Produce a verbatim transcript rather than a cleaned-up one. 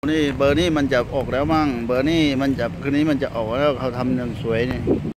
นี่เบอร์นี้มันจะออกแล้วมั่งเบอร์นี้มันจะคืนนี้มันจะออกแล้วเขาทำอย่างสวยนี่